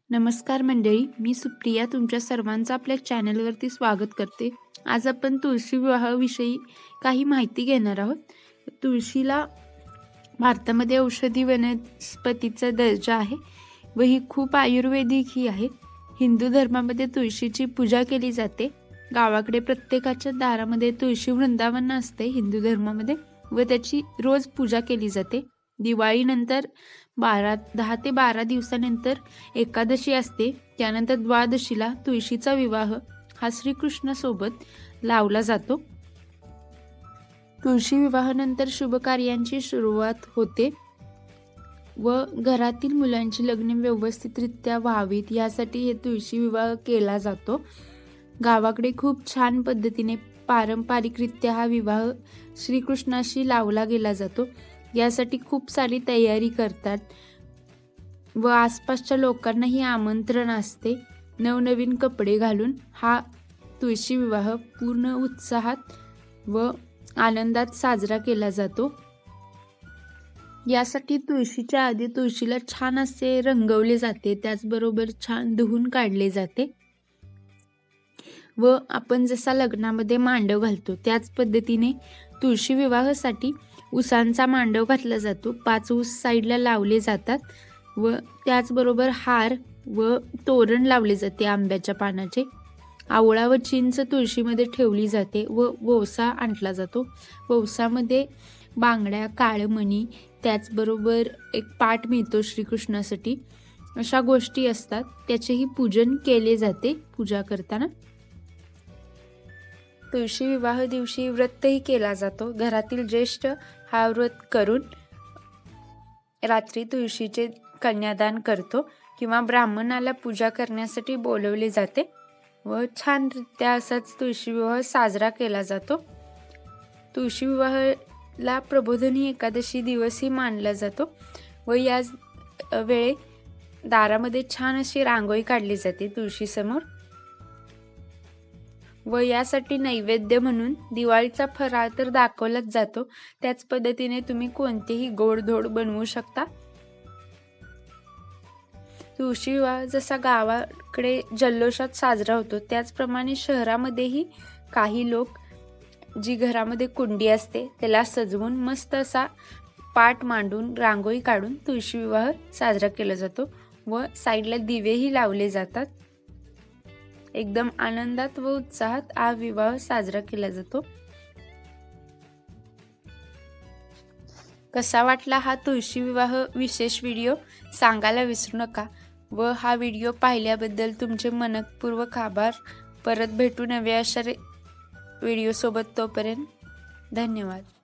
नमस्कार मंडळी, मी सुप्रिया तुमच्या सर्वांचं आपल्या चॅनलवरती स्वागत करते. आज आपण तुळशी विवाहाविषयी काही माहिती घेणार आहोत. तुळशीला भारतामध्ये औषधी वनस्पतीचा दर्जा आहे व ही खूप आयुर्वेदिक ही आहे. हिंदू धर्मामध्ये तुळशीची पूजा केली जाते. गावाकडे प्रत्येकाच्या दारामध्ये तुळशी वृंदावन असते हिंदू धर्मामध्ये व त्याची रोज पूजा केली जाते. दिवाळीनंतर 10 ते 12 दिवसानंतर एकादशी असते. त्यानंतर द्वादशीला तुळशीचा विवाह हा श्रीकृष्णासोबत लावला जातो. तुळशी विवाहानंतर शुभ कार्यांची सुरुवात होते व घरातील मुलांची लग्न व्यवस्थितरित्या व्हावीत यासाठी हे तुळशी विवाह केला जातो. गावाकडे खूप छान पद्धतीने पारंपरिकरित्या हा विवाह श्रीकृष्णाशी लावला गेला जातो. यासाठी खूप सारी तयारी करतात व आसपासच्या लोकांनाही आमंत्रण असते. नवनवीन कपडे घालून हा तुळशी विवाह पूर्ण उत्साहात व आनंदात साजरा केला जातो. यासाठी तुळशीच्या आधी तुळशीला छान असे रंगवले जाते, त्याचबरोबर छान धुवून काढले जाते व आपण जसा लग्नामध्ये मांडव घालतो त्याच पद्धतीने तुळशी विवाहासाठी उसांचा मांडव घातला जातो. 5 ऊस साईडला लावले जातात व त्याचबरोबर हार व तोरण लावले जाते आंब्याच्या पानाचे. आवळा व चिंच तुळशीमध्ये ठेवली जाते व वौसा आणला जातो. वौसामध्ये बांगड्या, काळमणी, त्याचबरोबर एक पाट मिळतो श्रीकृष्णासाठी, अशा गोष्टी असतात. त्याचेही पूजन केले जाते पूजा करताना. तुळशी विवाह दिवशी व्रतही केला जातो. घरातील ज्येष्ठ हा व्रत करून रात्री तुळशीचे कन्यादान करतो किंवा ब्राह्मणाला पूजा करण्यासाठी बोलवले जाते व छानरित्या असाच तुळशी विवाह साजरा केला जातो. तुळशी विवाहाला प्रबोधिनी एकादशी दिवसही मानला जातो व या वेळे दारामध्ये छान अशी रांगोळी काढली जाते तुळशीसमोर व यासाठी नैवेद्य म्हणून दिवाळीचा फराळ तर दाखवलाच जातो. त्याच पद्धतीने तुम्ही कोणतेही गोडधोड बनवू शकता. तुळशी विवाह जसा गावाकडे जल्लोषात साजरा होतो त्याचप्रमाणे शहरामध्येही काही लोक जी घरामध्ये कुंडी असते त्याला सजवून मस्त असा पाट मांडून रांगोळी काढून तुळशी विवाह साजरा केला जातो व साईडला दिवेही लावले जातात. एकदम आनंदात व उत्साहात हा विवाह साजरा केला जातो. कसा वाटला हा तुळशी विवाह विशेष व्हिडिओ सांगायला विसरू नका व हा व्हिडिओ पाहिल्याबद्दल तुमचे मनपूर्वक आभार. परत भेटू नव्या अशा व्हिडिओ सोबत. तोपर्यंत धन्यवाद.